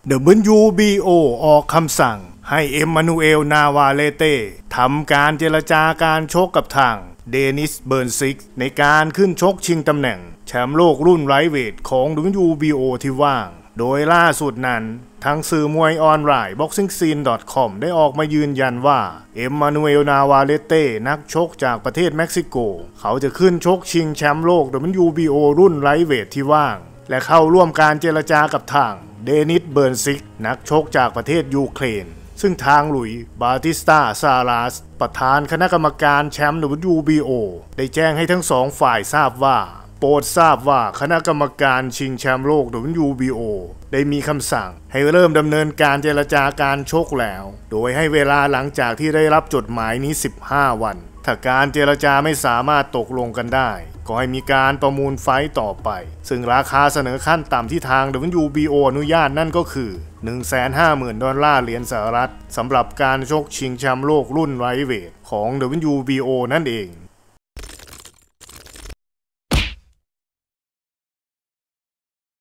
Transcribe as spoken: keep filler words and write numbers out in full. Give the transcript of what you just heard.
ดับเบิลยู บี โอ ออกคำสั่งให้เอ็มมานูเอล นาวาเลเต้ทำการเจรจาการชกกับทางเดนิส เบิร์นซิกในการขึ้นชกชิงตำแหน่งแชมป์โลกรุ่นไลท์เวทของ ดับเบิลยู บี โอ ที่ว่างโดยล่าสุดนั้นทางสื่อมวยออนไลน์ บ็อกซิ่งซีน ดอท คอม ได้ออกมายืนยันว่าเอ็มมานูเอล นาวาเลเต้นักชกจากประเทศเม็กซิโกเขาจะขึ้นชกชิงแชมป์โลก ดับเบิลยู บี โอ รุ่นไลท์เวทที่ว่างและเข้าร่วมการเจรจากับทางเดนิส เบิร์นซิกนักชกจากประเทศยูเครนซึ่งทางหลุยส์ บาติสตา ซาราสประธานคณะกรรมการแชมป์ ดับเบิลยู บี โอ ได้แจ้งให้ทั้งสองฝ่ายทราบว่าโปรดทราบว่าคณะกรรมการชิงแชมป์โลก ดับเบิลยู บี โอ ได้มีคำสั่งให้เริ่มดำเนินการเจรจาการชกแล้วโดยให้เวลาหลังจากที่ได้รับจดหมายนี้สิบห้าวันถ้าการเจรจาไม่สามารถตกลงกันได้ก็ให้มีการประมูลไฟต์ต่อไปซึ่งราคาเสนอขั้นต่ำที่ทาง ดับเบิลยู บี โอ อนุญาตนั่นก็คือ หนึ่งแสนห้าหมื่น ดอลลาร์เหรียญสหรัฐสำหรับการชกชิงแชมป์โลกรุ่นไลท์เวทของ ดับเบิลยู บี โอ นั่นเอง